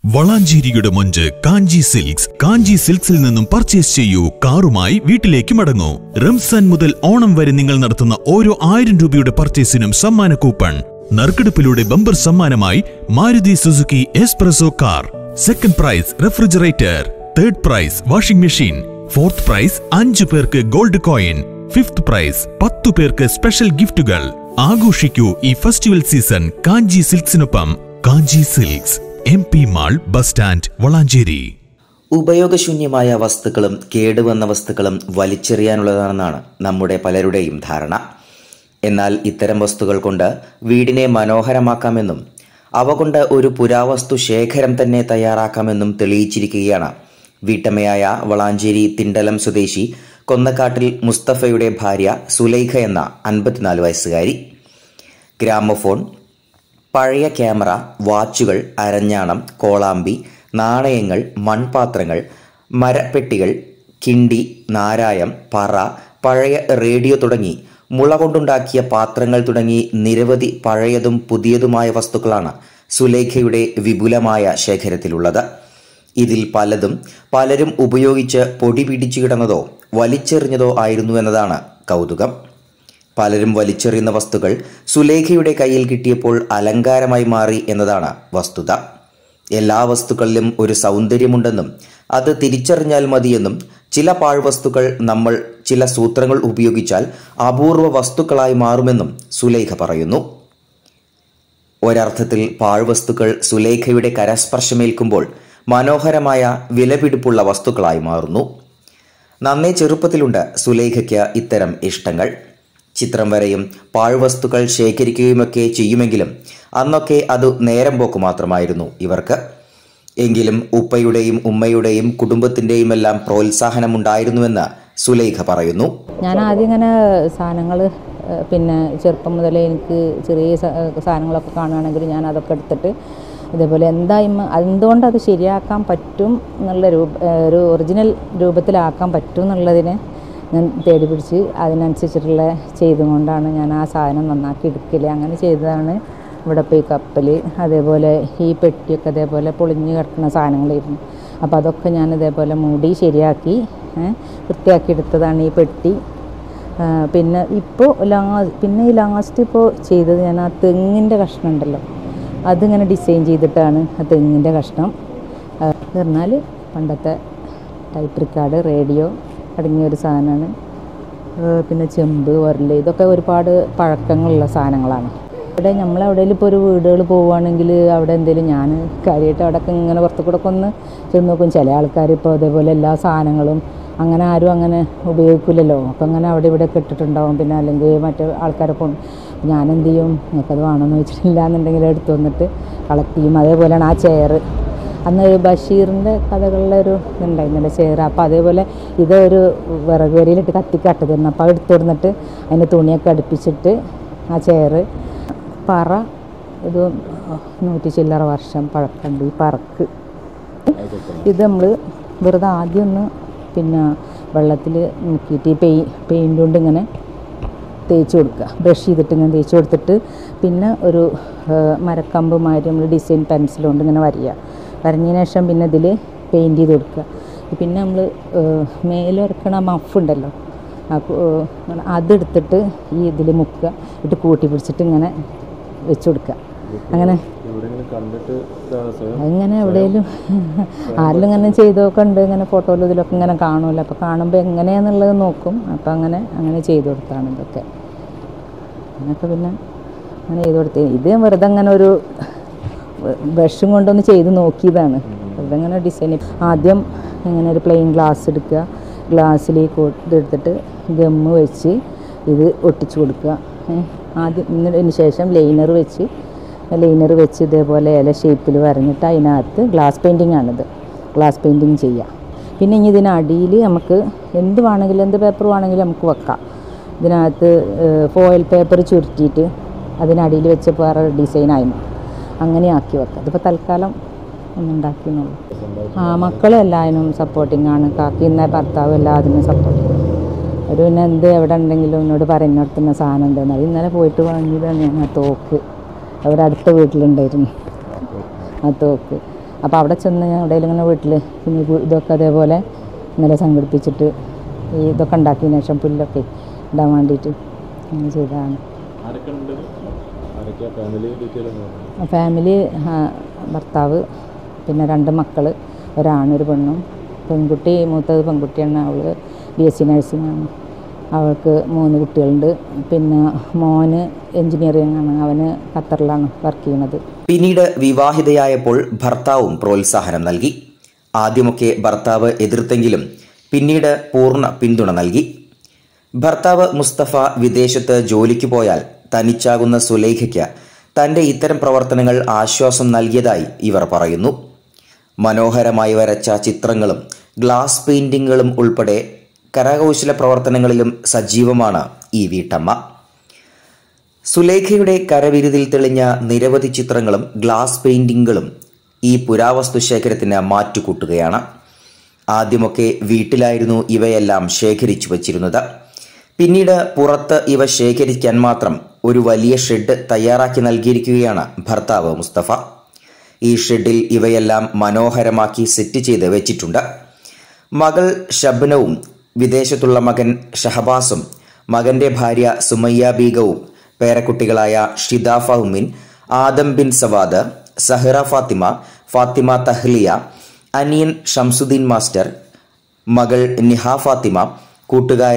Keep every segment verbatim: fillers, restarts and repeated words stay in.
വളാഞ്ചേരിയുടെ മൊഞ്ച് കാഞ്ചി സിൽക്സ്. കാഞ്ചി സിൽക്സിൽ നിന്നും പർച്ചേസ് ചെയ്യൂ, കാറുമായി വീട്ടിലേക്ക് മടങ്ങൂ. റംസാൻ മുതൽ ഓണം വരെ നിങ്ങൾ നടത്തുന്ന ഓരോ ആയിരം രൂപയുടെ പർച്ചേസിനും സമ്മാന കൂപ്പൺ. നറുക്കെടുപ്പിലൂടെ ബമ്പർ സമ്മാനമായി Maruti Suzuki Spresso car. Second prize refrigerator, third prize washing machine, fourth prize അഞ്ചു പേർക്ക് ഗോൾഡ് കോയിൻ, ഫിഫ്ത് പ്രൈസ് പത്തു പേർക്ക് സ്പെഷ്യൽ ഗിഫ്റ്റുകൾ. ആഘോഷിക്കൂ ഈ ഫെസ്റ്റിവൽ സീസൺ കാഞ്ചി സിൽക്സിനൊപ്പം. Kanchi silks, M P mall, bus stand, Valanchery. ഉപയോഗശൂന്യമായ വസ്തുക്കളും കേടുവന്ന വസ്തുക്കളും വലിച്ചെറിയാനുള്ളതാണെന്നാണ് നമ്മുടെ പലരുടെയും ധാരണ. എന്നാൽ ഇത്തരം വസ്തുക്കൾ കൊണ്ട് വീടിനെ മനോഹരമാക്കാമെന്നും അവ കൊണ്ട് ഒരു പുരാവസ്തു ശേഖരം തന്നെ തയ്യാറാക്കാമെന്നും തെളിയിച്ചിരിക്കുകയാണ് വീട്ടമ്മയായ വളാഞ്ചേരി തിണ്ടലം സ്വദേശി കൊന്നക്കാട്ടിൽ മുസ്തഫയുടെ ഭാര്യ സുലൈഖ എന്ന അൻപത്തിനാല് വയസ്സുകാരി. ഗ്രാമഫോൺ, പഴയ ക്യാമറ, വാച്ചുകൾ, അരഞ്ഞാണം, കോളാമ്പി, നാണയങ്ങൾ, മൺപാത്രങ്ങൾ, മരപ്പെട്ടികൾ, കിണ്ടി, നാരായം, പറ, പഴയ റേഡിയോ തുടങ്ങി മുള കൊണ്ടുണ്ടാക്കിയ പാത്രങ്ങൾ തുടങ്ങി നിരവധി പഴയതും പുതിയതുമായ വസ്തുക്കളാണ് സുലൈഖയുടെ വിപുലമായ ശേഖരത്തിലുള്ളത്. ഇതിൽ പലതും പലരും ഉപയോഗിച്ച് പൊടി പിടിച്ചു കിടന്നതോ വലിച്ചെറിഞ്ഞതോ ആയിരുന്നു എന്നതാണ് കൗതുകം. പലരും വലിച്ചെറിയുന്ന വസ്തുക്കൾ സുലൈഖയുടെ കയ്യിൽ കിട്ടിയപ്പോൾ അലങ്കാരമായി മാറി എന്നതാണ് വസ്തുത. എല്ലാ വസ്തുക്കളിലും ഒരു സൗന്ദര്യമുണ്ടെന്നും അത് തിരിച്ചറിഞ്ഞാൽ മതിയെന്നും ചില പാഴ്വസ്തുക്കൾ നമ്മൾ ചില സൂത്രങ്ങൾ ഉപയോഗിച്ചാൽ അപൂർവ വസ്തുക്കളായി മാറുമെന്നും സുലൈഖ പറയുന്നു. ഒരർത്ഥത്തിൽ പാഴ്വസ്തുക്കൾ സുലൈഖയുടെ കരസ്പർശമേൽക്കുമ്പോൾ മനോഹരമായ വിലപിടിപ്പുള്ള വസ്തുക്കളായി മാറുന്നു. നന്നേ ചെറുപ്പത്തിലുണ്ട് സുലൈഖയ്ക്ക് ഇത്തരം ഇഷ്ടങ്ങൾ. ചിത്രം വരെയും പാഴ്വസ്തുക്കൾ ശേഖരിക്കുകയുമൊക്കെ ചെയ്യുമെങ്കിലും അന്നൊക്കെ അത് നേരം പോക്ക് മാത്രമായിരുന്നു ഇവർക്ക്. എങ്കിലും ഉപ്പയുടെയും ഉമ്മയുടെയും കുടുംബത്തിന്റെയും എല്ലാം പ്രോത്സാഹനമുണ്ടായിരുന്നുവെന്ന് സുലൈഖ പറയുന്നു. ഞാൻ ആദ്യം ഇങ്ങനെ സാധനങ്ങൾ പിന്നെ ചെറുപ്പം മുതലേ എനിക്ക് ചെറിയ സാധനങ്ങളൊക്കെ കാണുകയാണെങ്കിൽ ഞാൻ അതൊക്കെ എടുത്തിട്ട് ഇതേപോലെ എന്തായും എന്തുകൊണ്ട് അത് ശരിയാക്കാൻ പറ്റും എന്നുള്ള രൂപ ഒരു ഒറിജിനൽ രൂപത്തിലാക്കാൻ പറ്റും എന്നുള്ളതിനെ ഞാൻ തേടി പിടിച്ച് അതിനനുസരിച്ചിട്ടുള്ള ചെയ്തുകൊണ്ടാണ് ഞാൻ ആ സാധനം നന്നാക്കി എടുക്കൽ. അങ്ങനെ ചെയ്തതാണ് ഇവിടെ ഇപ്പോൾ ഈ കപ്പൽ, അതേപോലെ ഈ പെട്ടിയൊക്കെ അതേപോലെ പൊളിഞ്ഞ് കിടക്കുന്ന സാധനങ്ങളായിരുന്നു. അപ്പോൾ അതൊക്കെ ഞാൻ ഇതേപോലെ മൂടി ശരിയാക്കി വൃത്തിയാക്കി എടുത്തതാണ് ഈ പെട്ടി. പിന്നെ ഇപ്പോൾ ലാ പിന്നെ ഈ ലാസ്റ്റ് ഇപ്പോൾ ചെയ്തത് ഞാൻ ആ തെങ്ങിൻ്റെ കഷ്ണം ഉണ്ടല്ലോ, അതിങ്ങനെ ഡിസൈൻ ചെയ്തിട്ടാണ് ആ തെങ്ങിൻ്റെ കഷ്ണം. എന്ന് പറഞ്ഞാൽ പണ്ടത്തെ ടൈപ്പ് റിക്കാർഡ്, റേഡിയോ അടങ്ങിയൊരു സാധനമാണ്. പിന്നെ ചെമ്പ്, ഉരൽ, ഇതൊക്കെ ഒരുപാട് പഴക്കങ്ങളുള്ള സാധനങ്ങളാണ്. ഇവിടെ നമ്മളെവിടെയെങ്കിലും ഇപ്പോൾ ഒരു വീടുകൾ പോവുകയാണെങ്കിൽ അവിടെ എന്തെങ്കിലും ഞാൻ കാര്യമായിട്ട് അവിടെയൊക്കെ ഇങ്ങനെ പുറത്തു കൂടെ ഒക്കെ ഒന്ന് ചെന്ന് നോക്കും. ചില ആൾക്കാർ ഇപ്പോൾ അതേപോലെ എല്ലാ സാധനങ്ങളും അങ്ങനെ ആരും അങ്ങനെ ഉപയോഗിക്കില്ലല്ലോ. അപ്പം അങ്ങനെ അവിടെ ഇവിടെ ഒക്കെ ഇട്ടിട്ടുണ്ടാവും. പിന്നെ അല്ലെങ്കിൽ മറ്റേ ആൾക്കാരെ കൊണ്ട് ഞാനെന്ത് ചെയ്യും, നിങ്ങൾക്കത് വേണമെന്ന് വെച്ചിട്ടില്ല എന്നുണ്ടെങ്കിൽ എടുത്തു വന്നിട്ട് കളക്ട് ചെയ്യും. അതേപോലെയാണ് ആ ചെയർ. അന്ന് ബഷീറിൻ്റെ കഥകളിലെ ഒരു ഇതുണ്ടായിരുന്നല്ലോ ചെയർ. അപ്പോൾ അതേപോലെ ഇതൊരു വിറക് വരിയിലിട്ട് കത്തിക്കാട്ട് തരുന്നു. അപ്പോൾ അത് എടുത്തു കൊടുത്തിട്ട് അതിൻ്റെ തുണിയൊക്കെ അടുപ്പിച്ചിട്ട് ആ ചെയർ. പറ, ഇത് നൂറ്റി ചില്ലറ വർഷം പഴക്കമുണ്ട് ഈ പറക്ക്. ഇത് നമ്മൾ വെറുതെ ആദ്യം ഒന്ന് പിന്നെ വെള്ളത്തിൽ മുക്കിയിട്ട് ഈ പെയി പെയിൻ്റ് കൊണ്ട് ഇങ്ങനെ തേച്ച് കൊടുക്കുക, ബ്രഷ് ചെയ്തിട്ട് ഇങ്ങനെ തേച്ച് കൊടുത്തിട്ട് പിന്നെ ഒരു മരക്കമ്പ് മാതിരി നമ്മൾ ഡിസൈൻ പെൻസിൽ കൊണ്ട് ഇങ്ങനെ വരയ്ക്കുക. വരഞ്ഞതിന് ശേഷം പിന്നെ ഇതിൽ പെയിൻറ്റ് ചെയ്ത് കൊടുക്കുക. പിന്നെ നമ്മൾ മേലൊരക്കണ മഫുണ്ടല്ലോ, അതെടുത്തിട്ട് ഈ ഇതിൽ മുക്കുക, ഇട്ട് കൂട്ടി പിടിച്ചിട്ട് ഇങ്ങനെ വെച്ച് കൊടുക്കുക. അങ്ങനെ അങ്ങനെ എവിടെയെങ്കിലും ആരെങ്കിലും ഇങ്ങനെ ചെയ്തൊക്കെ ഉണ്ട്, ഇങ്ങനെ ഫോട്ടോയിലും ഇതിലൊക്കെ ഇങ്ങനെ കാണുമല്ലോ. അപ്പോൾ കാണുമ്പോൾ എങ്ങനെയാണെന്നുള്ളത് നോക്കും. അപ്പോൾ അങ്ങനെ അങ്ങനെ ചെയ്ത് കൊടുത്താണ് ഇതൊക്കെ. അങ്ങനെയൊക്കെ പിന്നെ അങ്ങനെ ചെയ്ത് കൊടുത്ത് ഇത് വെറുതെ അങ്ങനെ ഒരു ബ്രഷും കൊണ്ടൊന്ന് ചെയ്ത് നോക്കിയതാണ്. വെറുതെ ഇങ്ങനെ ഡിസൈൻ. ആദ്യം ഇങ്ങനെ ഒരു പ്ലെയിൻ ഗ്ലാസ് എടുക്കുക, ഗ്ലാസ്സിൽ ഇതെടുത്തിട്ട് ഗമ്മ് വെച്ച് ഇത് ഒട്ടിച്ചു കൊടുക്കുക. ആദ്യം ഇതിന് ശേഷം ലൈനർ വെച്ച് ലൈനർ വെച്ച് ഇതേപോലെ ഇല ഷേപ്പിൽ വരഞ്ഞിട്ട് അതിനകത്ത് ഗ്ലാസ് പെയിൻറ്റിങ് ആണിത്, ഗ്ലാസ് പെയിൻറ്റിങ് ചെയ്യുക. പിന്നെ ഇനി ഇതിനടിയിൽ നമുക്ക് എന്ത് വേണമെങ്കിലും എന്ത് പേപ്പർ വേണമെങ്കിലും നമുക്ക് വെക്കാം. ഇതിനകത്ത് ഫോയിൽ പേപ്പർ ചുരുട്ടിയിട്ട് അതിനടിയിൽ വെച്ച് വേറെ ഡിസൈനായിരുന്നു അങ്ങനെ ആക്കി വെക്കാം. അതിപ്പോൾ തൽക്കാലം ഒന്നുണ്ടാക്കിയെന്നുള്ളൂ. ആ മക്കളും എല്ലാവരും സപ്പോർട്ടിങ് ആണ്. കാക്കി ഇന്ന ഭർത്താവ് എല്ലാത്തിനും സപ്പോർട്ടിങ്. ഒരു പിന്നെ എന്ത് എവിടെ ഉണ്ടെങ്കിലും എന്നോട് പറയുന്നിടത്തുന്ന സാധനം ഉണ്ടെന്ന്. അത് ഇന്നലെ പോയിട്ട് വാങ്ങിയതാണ് ഞാൻ ആ തോക്ക്. അവിടെ അടുത്ത വീട്ടിലുണ്ടായിരുന്നു ആ തോക്ക്. അപ്പോൾ അവിടെ ചെന്ന് ഞാൻ എവിടെയെങ്കിലും ഇങ്ങനെ വീട്ടിൽ കുഞ്ഞു ഇതൊക്കെ അതേപോലെ ഇന്നലെ സംഘടിപ്പിച്ചിട്ട് ഈ ഇതൊക്കെ ഉണ്ടാക്കിയതിന് ശേഷം പുല്ലൊക്കെ ഇടാൻ വേണ്ടിയിട്ട് അങ്ങനെ ചെയ്തതാണ്. ഫാമിലി ഭർത്താവ്, പിന്നെ രണ്ട് മക്കൾ, ഒരാണൊരു പെണ്ണും. പെൺകുട്ടി മൂത്തത് പെൺകുട്ടിയാണ്, അവൾ ബി എസ് സി നഴ്സിംഗാണ്. അവൾക്ക് മൂന്ന് കുട്ടികളുണ്ട്. പിന്നെ മോന് എൻജിനീയറിംഗ് ആണ്, അവന് ഖത്തറിലാണ് വർക്ക് ചെയ്യുന്നത്. പിന്നീട് വിവാഹിതയായപ്പോൾ ഭർത്താവും പ്രോത്സാഹനം നൽകി. ആദ്യമൊക്കെ ഭർത്താവ് എതിർത്തെങ്കിലും പിന്നീട് പൂർണ്ണ പിന്തുണ നൽകി. ഭർത്താവ് മുസ്തഫ വിദേശത്ത് ജോലിക്ക് പോയാൽ തനിച്ചാകുന്ന സുലൈഖയ്ക്ക് തന്റെ ഇത്തരം പ്രവർത്തനങ്ങൾ ആശ്വാസം നൽകിയതായി ഇവർ പറയുന്നു. മനോഹരമായി വരച്ച ചിത്രങ്ങളും ഗ്ലാസ് പെയിന്റിങ്ങുകളും ഉൾപ്പെടെ കരകൗശല പ്രവർത്തനങ്ങളിലും സജീവമാണ് ഈ വീട്ടമ്മ. സുലൈഖയുടെ കരവിരുതിൽ തെളിഞ്ഞ നിരവധി ചിത്രങ്ങളും ഗ്ലാസ് പെയിന്റിങ്ങുകളും ഈ പുരാവസ്തു ശേഖരത്തിന് മാറ്റുകൂട്ടുകയാണ്. ആദ്യമൊക്കെ വീട്ടിലായിരുന്നു ഇവയെല്ലാം ശേഖരിച്ചു വച്ചിരുന്നത്. പിന്നീട് പുറത്ത് ഇവ ശേഖരിക്കാൻ മാത്രം ഒരു വലിയ ഷെഡ് തയ്യാറാക്കി നൽകിയിരിക്കുകയാണ് ഭർത്താവ് മുസ്തഫ. ഈ ഷെഡിൽ ഇവയെല്ലാം മനോഹരമാക്കി സെറ്റ് ചെയ്ത് വെച്ചിട്ടുണ്ട്. മകൾ ഷബ്നവും വിദേശത്തുള്ള മകൻ ഷഹബാസും മകന്റെ ഭാര്യ സുമയ്യ ബീഗവും പേരക്കുട്ടികളായ ഷിദാഫ ഉമ്മിൻ, ആദം ബിൻ സവാദ്, സഹറ ഫാത്തിമ, ഫാത്തിമ തഹ്ലിയ, അനിയൻ ഷംസുദ്ദീൻ മാസ്റ്റർ, മകൾ നിഹ ഫാത്തിമ, കൂട്ടുകാർ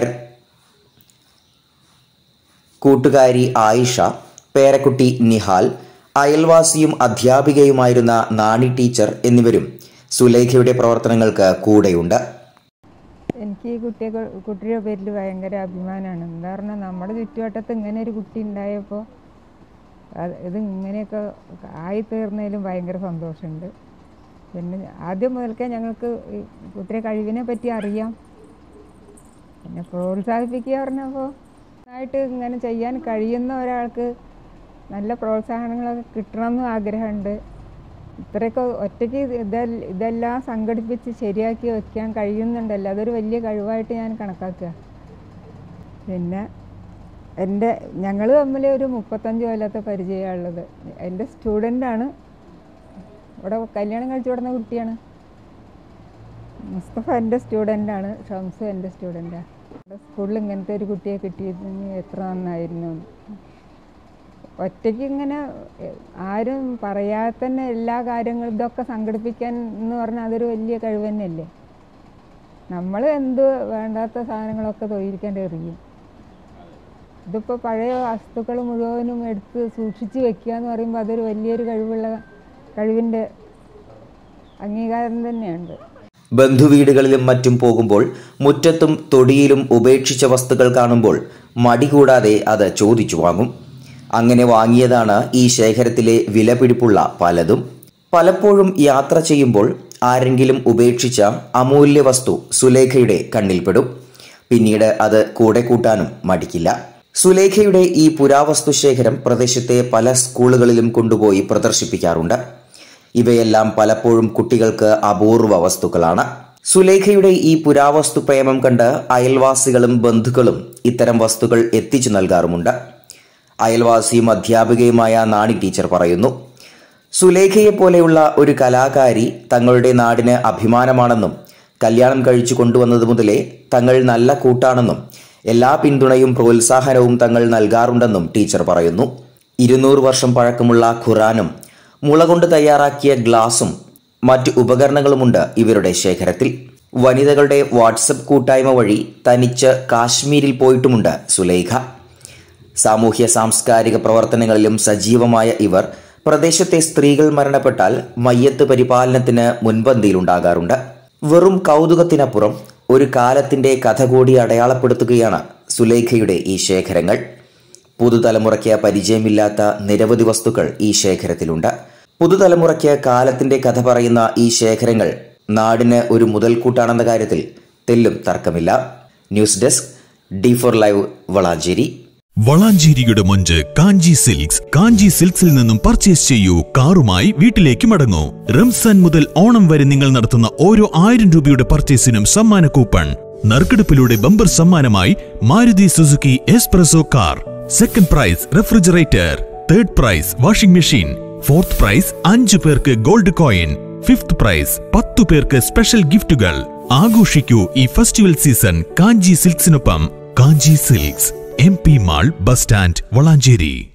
കൂട്ടുകാരി ആയിഷ, പേരക്കുട്ടി നിഹാൽ, അയൽവാസിയും അധ്യാപികയുമായിരുന്ന നാണി ടീച്ചർ എന്നിവരും സുലൈഖയുടെ പ്രവർത്തനങ്ങൾക്ക് കൂടെയുണ്ട്. എനിക്ക് ഈ കുട്ടിയെ കുട്ടിയുടെ പേരിൽ ഭയങ്കര അഭിമാനമാണ്. എന്താ പറഞ്ഞാൽ നമ്മുടെ ചുറ്റുവട്ടത്ത് ഇങ്ങനെ ഒരു കുട്ടി ഉണ്ടായപ്പോൾ ഇത് ഇങ്ങനെയൊക്കെ ആയിത്തീർന്നതിലും ഭയങ്കര സന്തോഷമുണ്ട്. പിന്നെ ആദ്യം മുതൽക്കേ ഞങ്ങൾക്ക് ഈ കുട്ടിയുടെ കഴിവിനെ പറ്റി അറിയാം. പിന്നെ പ്രോത്സാഹിപ്പിക്കുക പറഞ്ഞപ്പോൾ നന്നായിട്ട് ഇങ്ങനെ ചെയ്യാൻ കഴിയുന്ന ഒരാൾക്ക് നല്ല പ്രോത്സാഹനങ്ങളൊക്കെ കിട്ടണമെന്നും ആഗ്രഹമുണ്ട്. ഇത്രയൊക്കെ ഒറ്റയ്ക്ക് ഇതെ ഇതെല്ലാം സംഘടിപ്പിച്ച് ശരിയാക്കി വയ്ക്കാൻ കഴിയുന്നുണ്ടല്ലോ, അതൊരു വലിയ കഴിവായിട്ട് ഞാൻ കണക്കാക്കുക. പിന്നെ എൻ്റെ ഞങ്ങൾ തമ്മിൽ ഒരു മുപ്പത്തഞ്ച് കൊല്ലത്തെ പരിചയമുള്ളത്. എൻ്റെ സ്റ്റുഡൻ്റാണ്, ഇവിടെ കല്യാണം കഴിച്ചു കൊടുന്ന കുട്ടിയാണ്. മുസ്തഫ എൻ്റെ സ്റ്റുഡൻ്റാണ്, ഷംസു എൻ്റെ സ്റ്റുഡൻ്റാണ്. സ്കൂളിൽ ഇങ്ങനത്തെ ഒരു കുട്ടിയെ കിട്ടിയതിന് എത്ര നന്നായിരുന്നു. ഒറ്റയ്ക്ക് ഇങ്ങനെ ആരും പറയാതെ തന്നെ എല്ലാ കാര്യങ്ങളും ഇതൊക്കെ സംഘടിപ്പിക്കാൻ എന്ന് പറഞ്ഞാൽ അതൊരു വലിയ കഴിവ് തന്നെയല്ലേ. നമ്മൾ എന്ത് വേണ്ടാത്ത സാധനങ്ങളൊക്കെ തൊഴിലിക്കാണ്ട് എറിയും. ഇതിപ്പോൾ പഴയ വസ്തുക്കൾ മുഴുവനും എടുത്ത് സൂക്ഷിച്ച് വെക്കുക എന്ന് പറയുമ്പോൾ അതൊരു വലിയൊരു കഴിവുള്ള കഴിവിൻ്റെ അംഗീകാരം തന്നെയുണ്ട്. ബന്ധുവീടുകളിലും മറ്റും പോകുമ്പോൾ മുറ്റത്തും തൊടിയിലും ഉപേക്ഷിച്ച വസ്തുക്കൾ കാണുമ്പോൾ മടി കൂടാതെ അത് ചോദിച്ചു വാങ്ങും. അങ്ങനെ വാങ്ങിയതാണ് ഈ ശേഖരത്തിലെ വിലപിടിപ്പുള്ള പലതും. പലപ്പോഴും യാത്ര ചെയ്യുമ്പോൾ ആരെങ്കിലും ഉപേക്ഷിച്ച അമൂല്യ വസ്തു സുലൈഖയുടെ കണ്ണിൽപ്പെടും. പിന്നീട് അത് കൂടെ കൂട്ടാനും മടിക്കില്ല. സുലൈഖയുടെ ഈ പുരാവസ്തു ശേഖരം പ്രദേശത്തെ പല സ്കൂളുകളിലും കൊണ്ടുപോയി പ്രദർശിപ്പിക്കാറുണ്ട്. ഇവയെല്ലാം പലപ്പോഴും കുട്ടികൾക്ക് അപൂർവ വസ്തുക്കളാണ്. സുലൈഖയുടെ ഈ പുരാവസ്തു പ്രേമം കണ്ട് അയൽവാസികളും ബന്ധുക്കളും ഇത്തരം വസ്തുക്കൾ എത്തിച്ചു നൽകാറുമുണ്ട്. അയൽവാസിയും അധ്യാപികയുമായ നാണി ടീച്ചർ പറയുന്നു, സുലൈഖയെ പോലെയുള്ള ഒരു കലാകാരി തങ്ങളുടെ നാടിന് അഭിമാനമാണെന്നും കല്യാണം കഴിച്ചു കൊണ്ടുവന്നത് മുതലേ തങ്ങൾ നല്ല കൂട്ടാണെന്നും എല്ലാ പിന്തുണയും പ്രോത്സാഹനവും തങ്ങൾ നൽകാറുണ്ടെന്നും ടീച്ചർ പറയുന്നു. ഇരുന്നൂറ് വർഷം പഴക്കമുള്ള ഖുറാനും മുള കൊണ്ട് തയ്യാറാക്കിയ ഗ്ലാസും മറ്റു ഉപകരണങ്ങളുമുണ്ട് ഇവരുടെ ശേഖരത്തിൽ. വനിതകളുടെ വാട്സപ്പ് കൂട്ടായ്മ വഴി തനിച്ച് കാശ്മീരിൽ പോയിട്ടുമുണ്ട് സുലൈഖ. സാമൂഹ്യ സാംസ്കാരിക പ്രവർത്തനങ്ങളിലും സജീവമായ ഇവർ പ്രദേശത്തെ സ്ത്രീകൾ മരണപ്പെട്ടാൽ മയ്യത്ത് പരിപാലനത്തിന് മുൻപന്തിയിലുണ്ടാകാറുണ്ട്. വെറും കൗതുകത്തിനപ്പുറം ഒരു കാലത്തിന്റെ കഥ കൂടി അടയാളപ്പെടുത്തുകയാണ് സുലൈഖയുടെ ഈ ശേഖരങ്ങൾ. പുതുതലമുറയ്ക്ക് പരിചയമില്ലാത്ത നിരവധി വസ്തുക്കൾ ഈ ശേഖരത്തിലുണ്ട്. പുതുതലമുറയ്ക്ക് കാലത്തിന്റെ കഥ പറയുന്ന ഈ ശേഖരങ്ങൾ നാടിന് ഒരു മുതൽക്കൂട്ടാണെന്ന കാര്യത്തിൽ തെല്ലും തർക്കമില്ല. News desk D four live, Valanchery. വളാഞ്ചേരിയുടെ മൊഞ്ച് കാഞ്ചി സിൽക്സ്. കാഞ്ചി സിൽക്സിൽ നിന്നും പർച്ചേസ് ചെയ്യൂ, കാറുമായി വീട്ടിലേക്ക് മടങ്ങൂ. റംസാൻ മുതൽ ഓണം വരെ നിങ്ങൾ നടത്തുന്ന ഓരോ ആയിരം രൂപയുടെ പർച്ചേസിനും സമ്മാന കൂപ്പൺ. നറുക്കെടുപ്പിലൂടെ ബമ്പർ സമ്മാനമായി Maruti Suzuki Spresso car. Second prize refrigerator. Third prize washing machine. Fourth prize അഞ്ചു പേർക്ക് ഗോൾഡ് കോയിൻ. ഫിഫ്ത് പ്രൈസ്, പത്തു പേർക്ക് സ്പെഷ്യൽ ഗിഫ്റ്റുകൾ. ആഘോഷിക്കൂ ഈ ഫെസ്റ്റിവൽ സീസൺ കാഞ്ചി സിൽക്സിനൊപ്പം. Kanchi silks, M P mall, bus stand, Valanchery.